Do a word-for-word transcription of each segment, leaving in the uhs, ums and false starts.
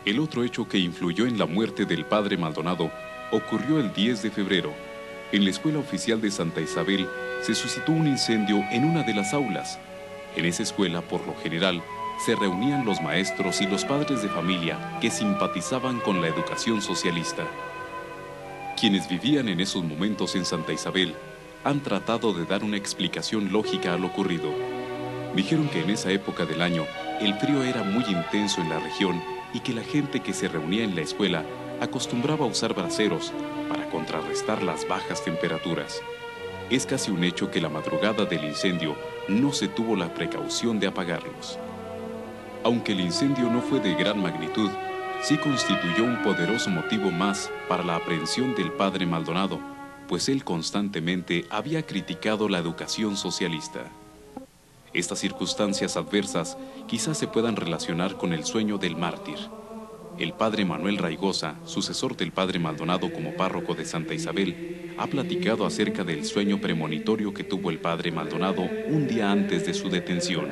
El otro hecho que influyó en la muerte del padre Maldonado ocurrió el diez de febrero. En la Escuela Oficial de Santa Isabel se suscitó un incendio en una de las aulas. En esa escuela, por lo general, se reunían los maestros y los padres de familia que simpatizaban con la educación socialista. Quienes vivían en esos momentos en Santa Isabel han tratado de dar una explicación lógica a lo ocurrido. Dijeron que en esa época del año el frío era muy intenso en la región y que la gente que se reunía en la escuela acostumbraba a usar braseros para contrarrestar las bajas temperaturas. Es casi un hecho que la madrugada del incendio no se tuvo la precaución de apagarlos. Aunque el incendio no fue de gran magnitud, sí constituyó un poderoso motivo más para la aprehensión del padre Maldonado, pues él constantemente había criticado la educación socialista. Estas circunstancias adversas quizás se puedan relacionar con el sueño del mártir. El padre Manuel Raigosa, sucesor del padre Maldonado como párroco de Santa Isabel, ha platicado acerca del sueño premonitorio que tuvo el padre Maldonado un día antes de su detención.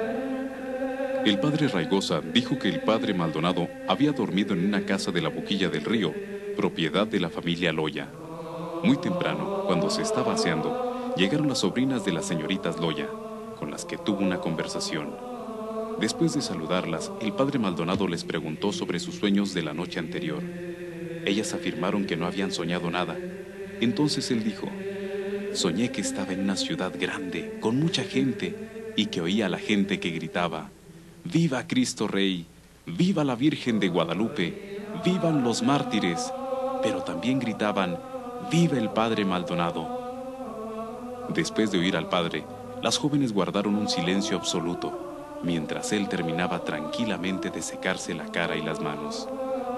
El padre Raigosa dijo que el padre Maldonado había dormido en una casa de la Boquilla del Río, propiedad de la familia Loya. Muy temprano, cuando se estaba aseando, llegaron las sobrinas de las señoritas Loya, con las que tuvo una conversación. Después de saludarlas, el padre Maldonado les preguntó sobre sus sueños de la noche anterior. Ellas afirmaron que no habían soñado nada. Entonces él dijo: soñé que estaba en una ciudad grande, con mucha gente, y que oía a la gente que gritaba: ¡Viva Cristo Rey! ¡Viva la Virgen de Guadalupe! ¡Vivan los mártires! Pero también gritaban: ¡Viva el padre Maldonado! Después de oír al padre, las jóvenes guardaron un silencio absoluto, mientras él terminaba tranquilamente de secarse la cara y las manos.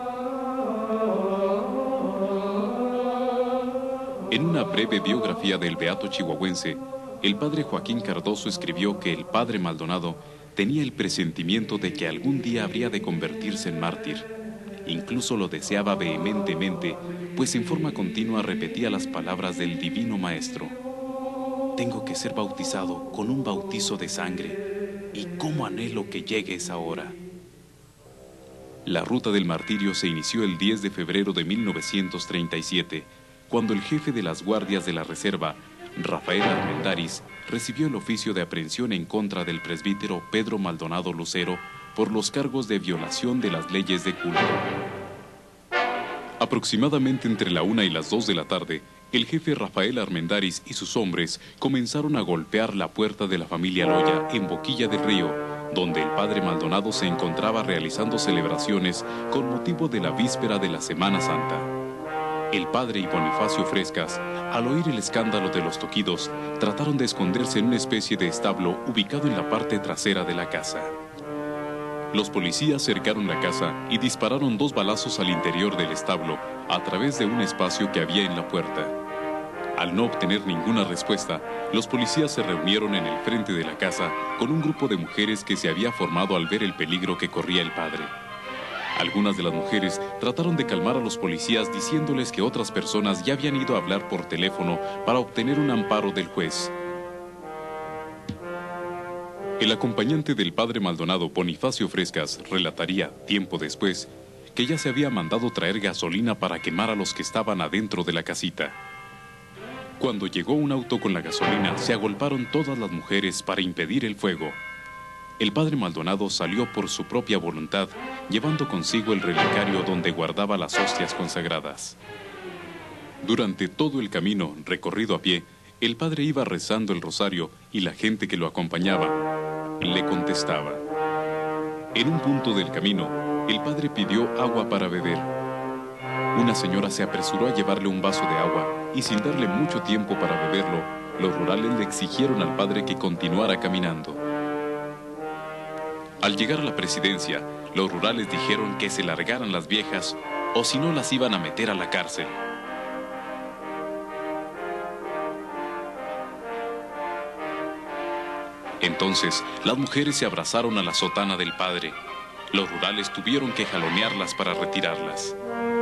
En una breve biografía del beato chihuahuense, el padre Joaquín Cardoso escribió que el padre Maldonado tenía el presentimiento de que algún día habría de convertirse en mártir. Incluso lo deseaba vehementemente, pues en forma continua repetía las palabras del Divino Maestro: tengo que ser bautizado con un bautizo de sangre, y cómo anhelo que llegue esa hora. La ruta del martirio se inició el diez de febrero de mil novecientos treinta y siete, cuando el jefe de las guardias de la reserva, Rafael Armendáriz, recibió el oficio de aprehensión en contra del presbítero Pedro Maldonado Lucero por los cargos de violación de las leyes de culto. Aproximadamente entre la una y las dos de la tarde, el jefe Rafael Armendáriz y sus hombres comenzaron a golpear la puerta de la familia Loya en Boquilla del Río, donde el padre Maldonado se encontraba realizando celebraciones con motivo de la víspera de la Semana Santa. El padre y Bonifacio Frescas, al oír el escándalo de los toquidos, trataron de esconderse en una especie de establo ubicado en la parte trasera de la casa. Los policías cercaron la casa y dispararon dos balazos al interior del establo a través de un espacio que había en la puerta. Al no obtener ninguna respuesta, los policías se reunieron en el frente de la casa con un grupo de mujeres que se había formado al ver el peligro que corría el padre. Algunas de las mujeres trataron de calmar a los policías diciéndoles que otras personas ya habían ido a hablar por teléfono para obtener un amparo del juez. El acompañante del padre Maldonado, Bonifacio Frescas, relataría, tiempo después, que ya se había mandado traer gasolina para quemar a los que estaban adentro de la casita. Cuando llegó un auto con la gasolina, se agolparon todas las mujeres para impedir el fuego. El padre Maldonado salió por su propia voluntad, llevando consigo el relicario donde guardaba las hostias consagradas. Durante todo el camino recorrido a pie, el padre iba rezando el rosario y la gente que lo acompañaba le contestaba. En un punto del camino, el padre pidió agua para beber. Una señora se apresuró a llevarle un vaso de agua y sin darle mucho tiempo para beberlo, los rurales le exigieron al padre que continuara caminando. Al llegar a la presidencia, los rurales dijeron que se largaran las viejas o si no las iban a meter a la cárcel. Entonces, las mujeres se abrazaron a la sotana del padre. Los rurales tuvieron que jalonearlas para retirarlas.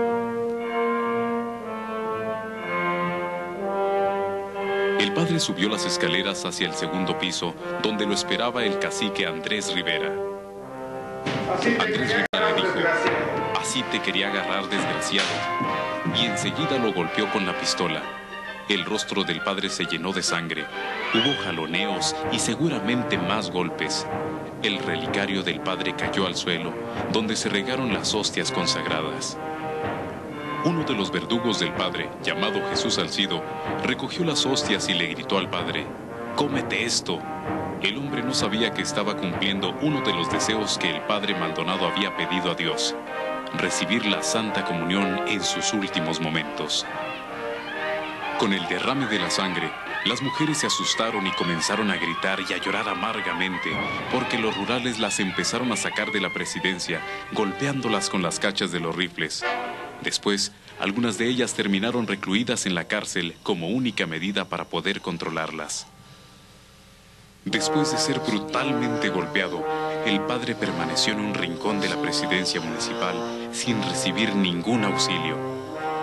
El padre subió las escaleras hacia el segundo piso, donde lo esperaba el cacique Andrés Rivera. Andrés Rivera le dijo: Casi te quería agarrar, desgraciado. Y enseguida lo golpeó con la pistola. El rostro del padre se llenó de sangre. Hubo jaloneos y seguramente más golpes. El relicario del padre cayó al suelo, donde se regaron las hostias consagradas. Uno de los verdugos del padre, llamado Jesús Salcido, recogió las hostias y le gritó al padre: «¡Cómete esto!». El hombre no sabía que estaba cumpliendo uno de los deseos que el padre Maldonado había pedido a Dios: recibir la Santa Comunión en sus últimos momentos. Con el derrame de la sangre, las mujeres se asustaron y comenzaron a gritar y a llorar amargamente, porque los rurales las empezaron a sacar de la presidencia, golpeándolas con las cachas de los rifles. Después, algunas de ellas terminaron recluidas en la cárcel como única medida para poder controlarlas. Después de ser brutalmente golpeado, el padre permaneció en un rincón de la presidencia municipal sin recibir ningún auxilio.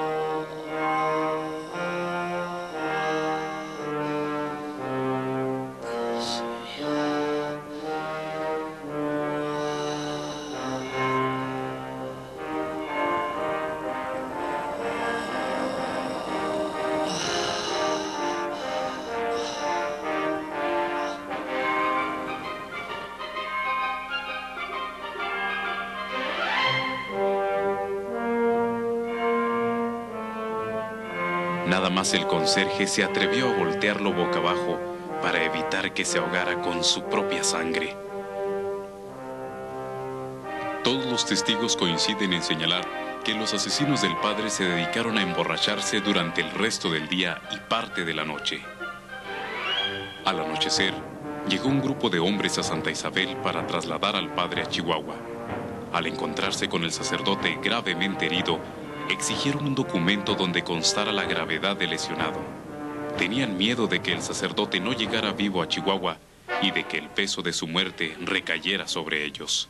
Nada más el conserje se atrevió a voltearlo boca abajo para evitar que se ahogara con su propia sangre. Todos los testigos coinciden en señalar que los asesinos del padre se dedicaron a emborracharse durante el resto del día y parte de la noche. Al anochecer, llegó un grupo de hombres a Santa Isabel para trasladar al padre a Chihuahua. Al encontrarse con el sacerdote gravemente herido, exigieron un documento donde constara la gravedad del lesionado. Tenían miedo de que el sacerdote no llegara vivo a Chihuahua y de que el peso de su muerte recayera sobre ellos.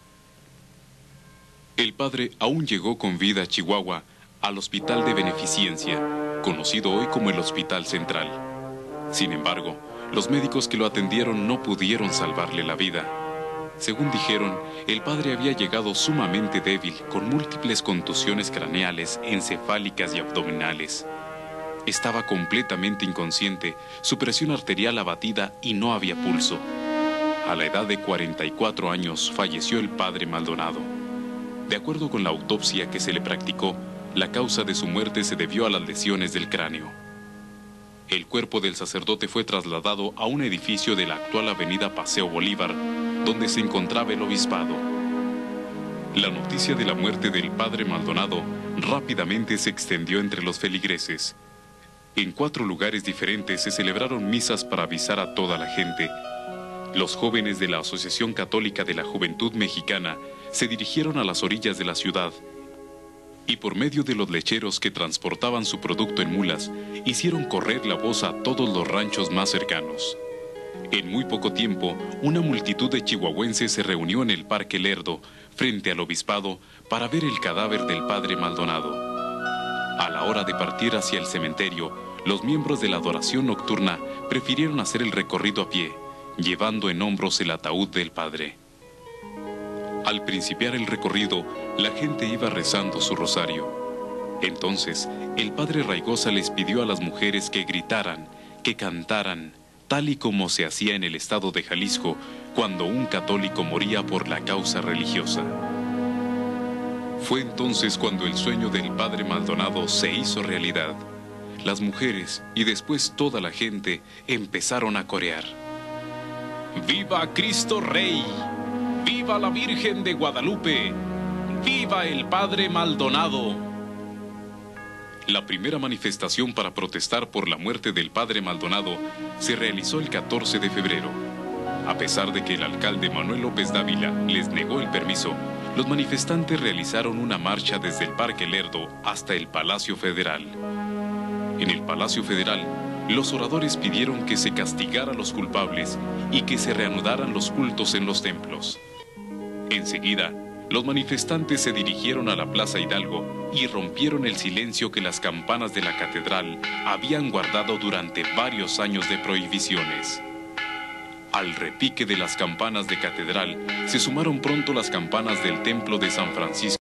El padre aún llegó con vida a Chihuahua, al Hospital de Beneficencia, conocido hoy como el Hospital Central. Sin embargo, los médicos que lo atendieron no pudieron salvarle la vida. Según dijeron, el padre había llegado sumamente débil, con múltiples contusiones craneales, encefálicas y abdominales. Estaba completamente inconsciente, su presión arterial abatida y no había pulso. A la edad de cuarenta y cuatro años falleció el padre Maldonado. De acuerdo con la autopsia que se le practicó, la causa de su muerte se debió a las lesiones del cráneo. El cuerpo del sacerdote fue trasladado a un edificio de la actual avenida Paseo Bolívar, donde se encontraba el obispado. La noticia de la muerte del padre Maldonado rápidamente se extendió entre los feligreses. En cuatro lugares diferentes se celebraron misas para avisar a toda la gente. Los jóvenes de la Asociación Católica de la Juventud Mexicana se dirigieron a las orillas de la ciudad y por medio de los lecheros que transportaban su producto en mulas, hicieron correr la voz a todos los ranchos más cercanos. En muy poco tiempo, una multitud de chihuahuenses se reunió en el Parque Lerdo, frente al obispado, para ver el cadáver del padre Maldonado. A la hora de partir hacia el cementerio, los miembros de la adoración nocturna prefirieron hacer el recorrido a pie, llevando en hombros el ataúd del padre. Al principiar el recorrido, la gente iba rezando su rosario. Entonces, el padre Raigosa les pidió a las mujeres que gritaran, que cantaran, tal y como se hacía en el estado de Jalisco cuando un católico moría por la causa religiosa. Fue entonces cuando el sueño del padre Maldonado se hizo realidad. Las mujeres y después toda la gente empezaron a corear: ¡Viva Cristo Rey! ¡Viva la Virgen de Guadalupe! ¡Viva el padre Maldonado! La primera manifestación para protestar por la muerte del padre Maldonado se realizó el catorce de febrero. A pesar de que el alcalde Manuel López Dávila les negó el permiso, los manifestantes realizaron una marcha desde el Parque Lerdo hasta el Palacio Federal. En el Palacio Federal, los oradores pidieron que se castigara a los culpables y que se reanudaran los cultos en los templos. Enseguida, los manifestantes se dirigieron a la Plaza Hidalgo y rompieron el silencio que las campanas de la catedral habían guardado durante varios años de prohibiciones. Al repique de las campanas de catedral se sumaron pronto las campanas del templo de San Francisco.